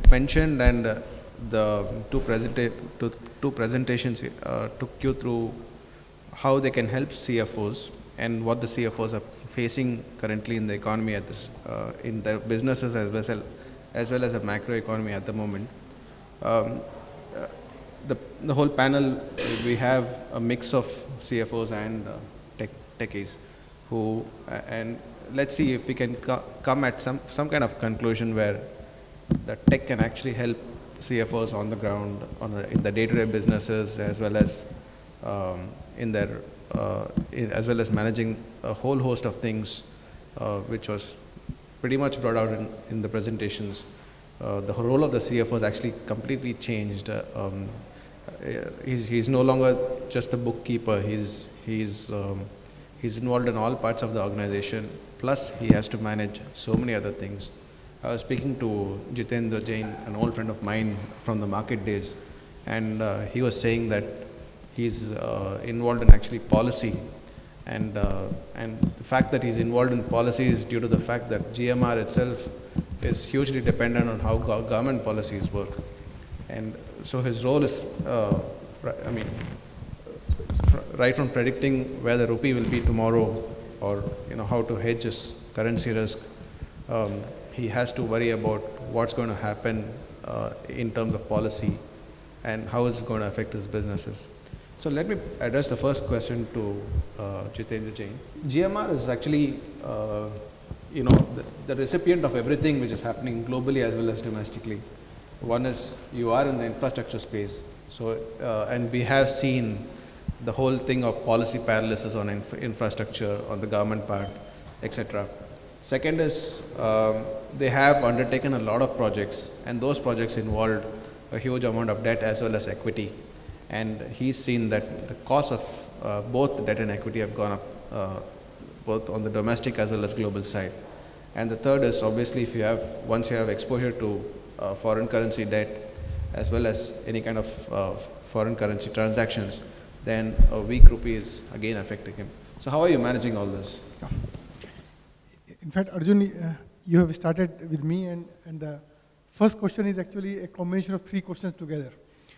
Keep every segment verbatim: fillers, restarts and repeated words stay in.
mentioned, and uh, the two, presenta two, two presentations uh, took you through how they can help C F Os and what the C F Os are facing currently in the economy, at this, uh, in their businesses as well, as well as a macro economy at the moment. Um, uh, the, the whole panel, we have a mix of C F Os and uh, tech, techies who, uh, and let's see if we can co come at some, some kind of conclusion where the tech can actually help C F Os on the ground, on a, in the day-to-day businesses, as well as um, in their, uh, in, as well as managing a whole host of things, uh, which was pretty much brought out in, in the presentations. Uh, the role of the C F O has actually completely changed. Uh, um, he's, he's no longer just a bookkeeper. He's, he's, um, he's involved in all parts of the organization. Plus, he has to manage so many other things. I was speaking to Jitendra Jain, an old friend of mine from the market days, and uh, he was saying that he's uh, involved in actually policy. And, uh, and the fact that he's involved in policy is due to the fact that G M R itself is hugely dependent on how go government policies work. And so his role is, uh, I mean, fr right from predicting where the rupee will be tomorrow, or you know, how to hedge his currency risk, um, he has to worry about what's going to happen uh, in terms of policy and how it's going to affect his businesses. So let me address the first question to uh, Jitendra Jain. G M R is actually, uh, you know, the, the recipient of everything which is happening globally as well as domestically. One is you are in the infrastructure space, so uh, and we have seen the whole thing of policy paralysis on inf infrastructure, on the government part, et cetera. Second is um, they have undertaken a lot of projects, and those projects involved a huge amount of debt as well as equity. And he's seen that the cost of uh, both debt and equity have gone up, uh, both on the domestic as well as global side. And the third is obviously if you have, once you have exposure to uh, foreign currency debt as well as any kind of uh, foreign currency transactions, then a weak rupee is again affecting him. So how are you managing all this? In fact, Arjun, uh, you have started with me, and, and the first question is actually a combination of three questions together.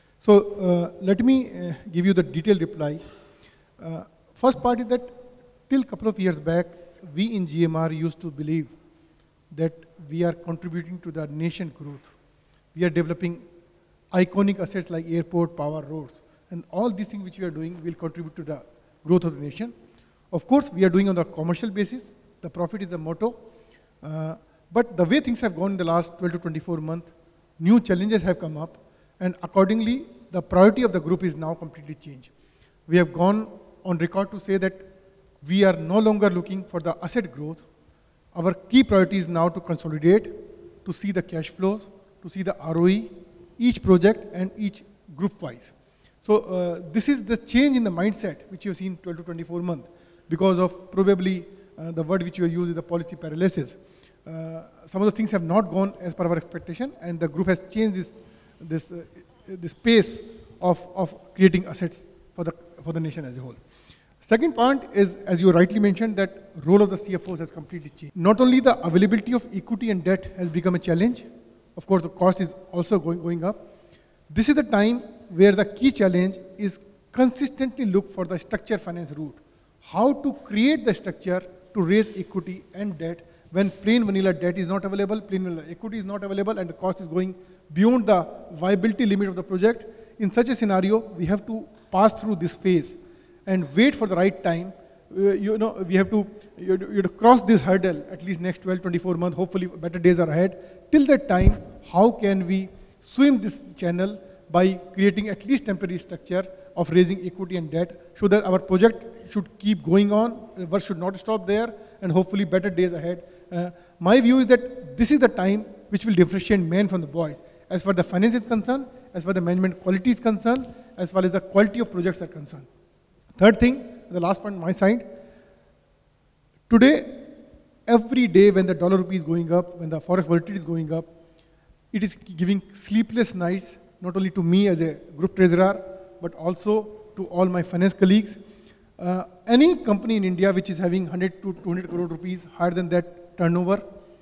So uh, let me uh, give you the detailed reply. Uh, first part is that till a couple of years back, we in G M R used to believe that we are contributing to the nation growth. We are developing iconic assets like airport, power, roads, and all these things which we are doing will contribute to the growth of the nation. Of course, we are doing on the commercial basis. The profit is the motto. Uh, but the way things have gone in the last twelve to twenty-four months, new challenges have come up. And accordingly, the priority of the group is now completely changed. We have gone on record to say that we are no longer looking for the asset growth. Our key priority is now to consolidate, to see the cash flows, to see the R O E, each project and each group-wise. So uh, this is the change in the mindset which you have seen twelve to twenty-four months because of probably uh, the word which you have used is the policy paralysis. Uh, some of the things have not gone as per our expectation, and the group has changed this this, uh, this pace of, of creating assets for the, for the nation as a whole. Second point is, as you rightly mentioned, that role of the C F Os has completely changed. Not only the availability of equity and debt has become a challenge, of course the cost is also going, going up. This is the time where the key challenge is consistently look for the structure finance route. How to create the structure to raise equity and debt when plain vanilla debt is not available, plain vanilla equity is not available, and the cost is going beyond the viability limit of the project. In such a scenario, we have to pass through this phase and wait for the right time. Uh, you know, we have to, you have to, you have to cross this hurdle at least next twelve, twenty-four months, hopefully better days are ahead. Till that time, how can we swim this channel by creating at least temporary structure of raising equity and debt so that our project should keep going on, the work should not stop there, and hopefully better days ahead. Uh, my view is that this is the time which will differentiate men from the boys, as far as the finance is concerned, as far as the management quality is concerned, as far as the quality of projects are concerned. Third thing, the last point on my side, today, every day when the dollar rupee is going up, when the forex volatility is going up, it is giving sleepless nights, not only to me as a group treasurer, but also to all my finance colleagues. Uh, any company in India which is having one hundred to two hundred crore rupees higher than that turnover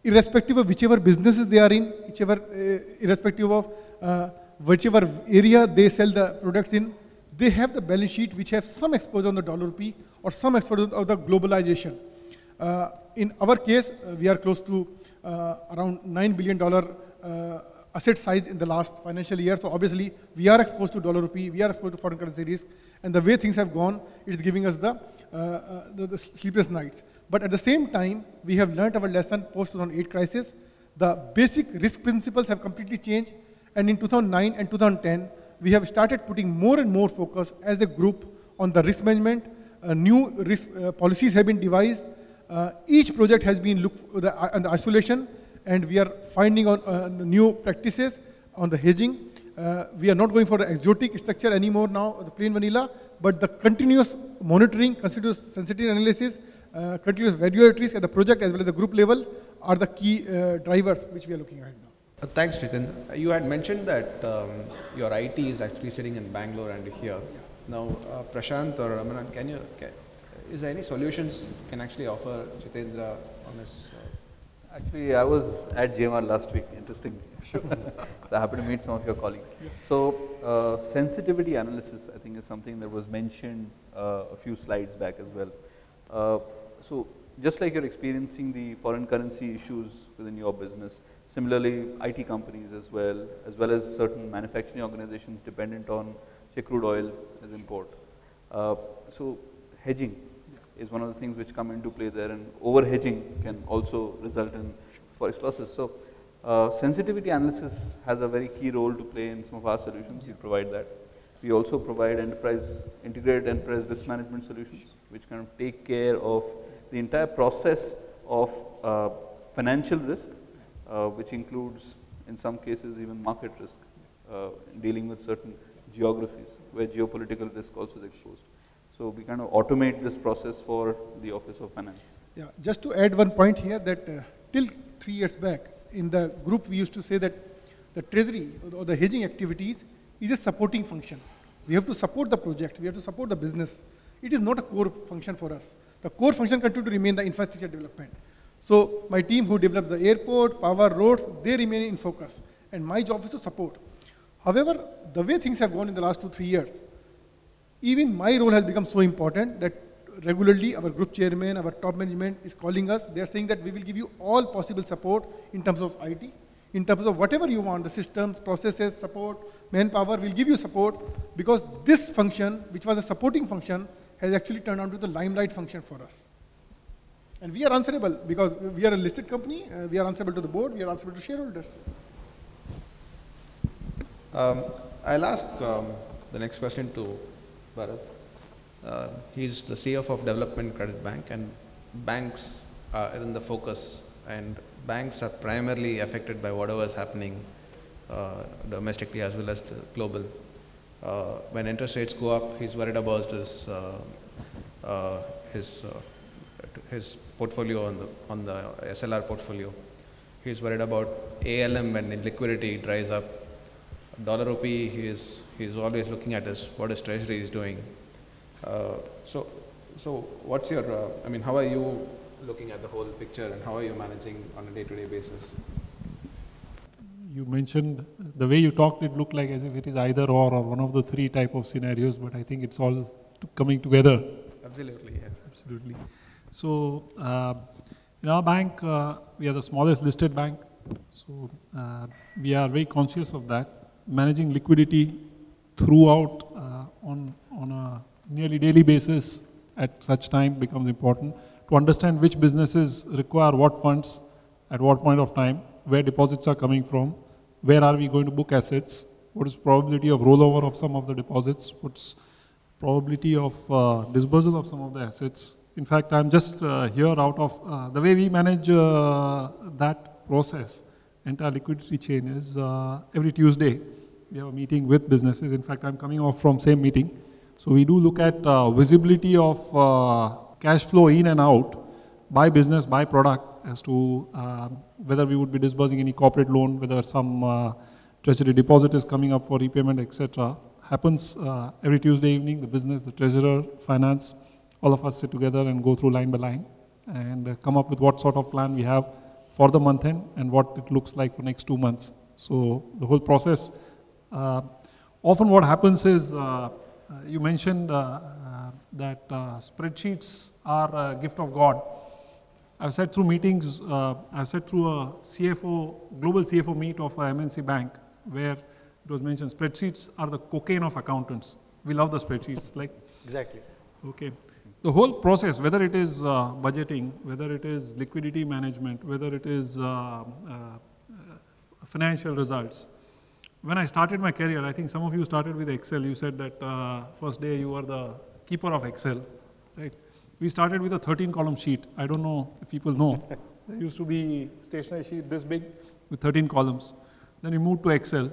irrespective of whichever businesses they are in, whichever, uh, irrespective of uh, whichever area they sell the products in, they have the balance sheet which have some exposure on the dollar rupee or some exposure of the globalization. Uh, in our case, uh, we are close to uh, around nine billion dollars uh, asset size in the last financial year. So obviously, we are exposed to dollar rupee, we are exposed to foreign currency risk, and the way things have gone, it is giving us the, uh, uh, the, the sleepless nights. But at the same time, we have learned our lesson post two thousand eight crisis. The basic risk principles have completely changed, and in two thousand nine and two thousand ten, we have started putting more and more focus as a group on the risk management. Uh, new risk uh, policies have been devised. Uh, each project has been looked at the, uh, the isolation, and we are finding on uh, new practices on the hedging. Uh, we are not going for the exotic structure anymore now, the plain vanilla, but the continuous monitoring, continuous sensitivity analysis, uh, continuous value at risk at the project as well as the group level are the key uh, drivers which we are looking at now. Uh, thanks, Jitendra. You had mentioned that um, your I T is actually sitting in Bangalore and here. Yeah. Now, uh, Prashant or Ramanan, can you, can, is there any solutions you can actually offer Jitendra on this? Uh, Actually, I was at J M R last week, interesting. Sure. So I happened to meet some of your colleagues. Yeah. So, uh, sensitivity analysis, I think, is something that was mentioned uh, a few slides back as well. Uh, so, just like you're experiencing the foreign currency issues within your business, similarly, I T companies as well, as well as certain manufacturing organizations dependent on, say, crude oil as import. Uh, so, hedging is one of the things which come into play there, and over hedging can also result in forex losses. So, uh, sensitivity analysis has a very key role to play in some of our solutions. Yeah. We provide that. We also provide enterprise, integrated enterprise risk management solutions, which kind of take care of the entire process of uh, financial risk, uh, which includes, in some cases, even market risk, uh, dealing with certain geographies where geopolitical risk also is exposed. So we kind of automate this process for the Office of Finance. Yeah, just to add one point here that uh, till three years back in the group we used to say that the treasury or the hedging activities is a supporting function. We have to support the project, we have to support the business. It is not a core function for us. The core function continues to remain the infrastructure development. So my team who develops the airport, power, roads, they remain in focus. And my job is to support. However, the way things have gone in the last two, three years, even my role has become so important that regularly our group chairman, our top management is calling us. They are saying that we will give you all possible support in terms of I T, in terms of whatever you want, the systems, processes, support, manpower, we'll give you support because this function, which was a supporting function, has actually turned out to the limelight function for us. And we are answerable because we are a listed company, uh, we are answerable to the board, we are answerable to shareholders. Um, I'll ask um, the next question to Bharat. Uh, he's the C F O of Development Credit Bank, and banks are in the focus, and banks are primarily affected by whatever is happening uh, domestically as well as the global. Uh, when interest rates go up, he's worried about his uh, uh, his uh, his portfolio on the on the S L R portfolio. He's worried about A L M when liquidity dries up. Dollar rupee, he is he's always looking at his what his treasury is doing. Uh, so, so what's your? Uh, I mean, how are you looking at the whole picture, and how are you managing on a day-to-day basis? You mentioned the way you talked, it looked like as if it is either or or one of the three type of scenarios, but I think it's all coming together. Absolutely, yes. Absolutely. So, uh, in our bank, uh, we are the smallest listed bank, so uh, we are very conscious of that. Managing liquidity throughout uh, on, on a nearly daily basis at such time becomes important to understand which businesses require what funds at what point of time, where deposits are coming from, where are we going to book assets, what is probability of rollover of some of the deposits, what's probability of uh, dispersal of some of the assets. In fact, I'm just uh, here out of uh, the way we manage uh, that process, entire liquidity chain is uh, every Tuesday we have a meeting with businesses. In fact, I'm coming off from same meeting. So we do look at uh, visibility of uh, cash flow in and out by business, by product as to uh, whether we would be disbursing any corporate loan, whether some uh, treasury deposit is coming up for repayment, et cetera. Happens uh, every Tuesday evening, the business, the treasurer, finance, all of us sit together and go through line by line and uh, come up with what sort of plan we have for the month end and what it looks like for next two months. So the whole process, uh, often what happens is, uh, uh, you mentioned uh, uh, that uh, spreadsheets are a gift of God. I've sat through meetings, uh, I've sat through a C F O, global C F O meet of a M N C bank where it was mentioned spreadsheets are the cocaine of accountants. We love the spreadsheets, like. Exactly. Okay. The whole process, whether it is uh, budgeting, whether it is liquidity management, whether it is uh, uh, financial results. When I started my career, I think some of you started with Excel. You said that uh, first day you were the keeper of Excel, right? We started with a thirteen column sheet. I don't know if people know. There used to be stationery sheet this big with thirteen columns. Then we moved to Excel.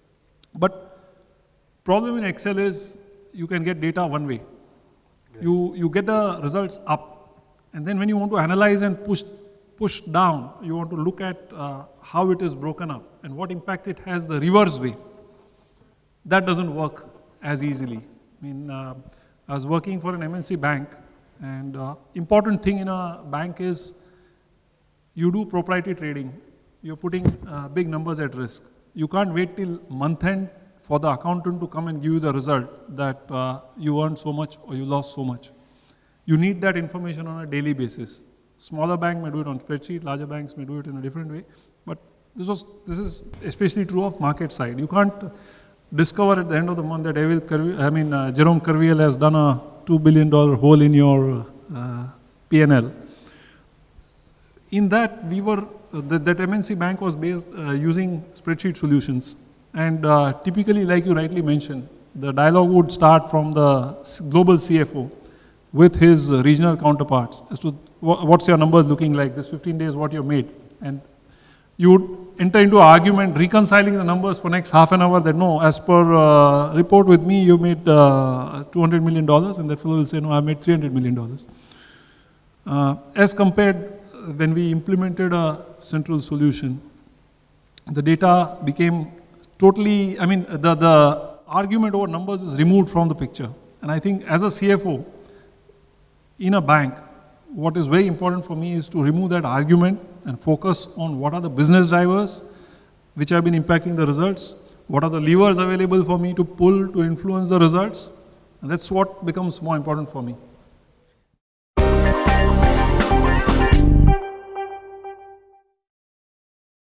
But problem in Excel is you can get data one way. You, you get the results up, and then when you want to analyze and push, push down, you want to look at uh, how it is broken up and what impact it has the reverse way. That doesn't work as easily. I mean, uh, I was working for an M N C bank, and uh, important thing in a bank is you do proprietary trading. You're putting uh, big numbers at risk. You can't wait till month end for the accountant to come and give you the result that uh, you earned so much or you lost so much. You need that information on a daily basis. Smaller bank may do it on spreadsheet, larger banks may do it in a different way. But this was this is especially true of market side. You can't discover at the end of the month that Evil Curve, I mean uh, Jerome Kerviel has done a two billion dollar hole in your uh, P and L. In that, we were uh, that, that M N C bank was based uh, using spreadsheet solutions. And uh, typically, like you rightly mentioned, the dialogue would start from the global C F O with his uh, regional counterparts as to wh what's your numbers looking like, this fifteen days, what you made. And you would enter into an argument reconciling the numbers for next half an hour that no, as per uh, report with me, you made uh, two hundred million dollars, and that fellow will say, no, I made three hundred million dollars. Uh, as compared, when we implemented a central solution, the data became totally, I mean, the, the argument over numbers is removed from the picture. And I think as a C F O in a bank, what is very important for me is to remove that argument and focus on what are the business drivers which have been impacting the results, what are the levers available for me to pull to influence the results, and that's what becomes more important for me.